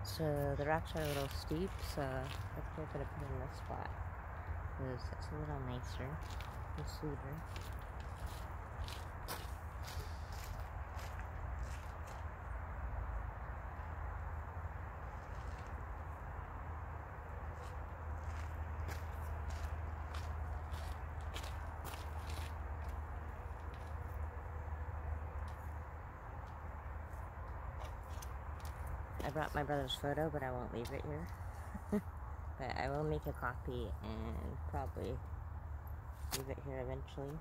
So the rocks are a little steep, so that's what I'm going to put in this spot, because it's a little nicer and smoother. I brought my brother's photo, but I won't leave it here. But I will make a copy and probably leave it here eventually.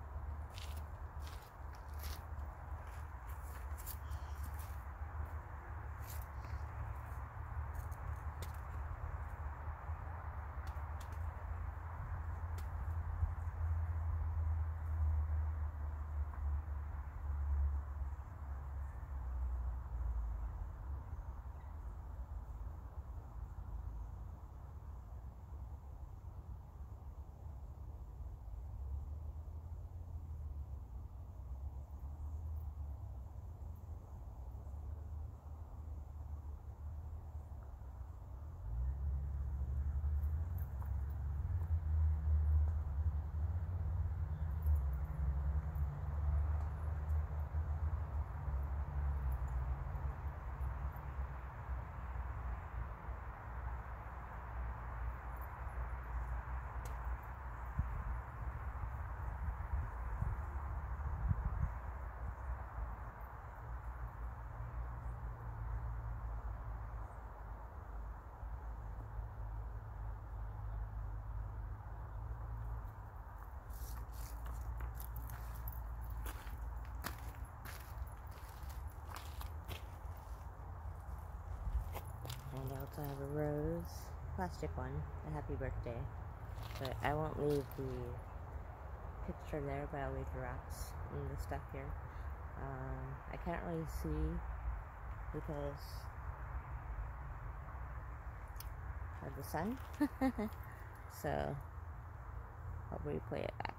And I also have a rose, plastic one, a happy birthday. But I won't leave the picture there, but I'll leave the rocks and the stuff here. I can't really see because of the sun. So I'll replay it back.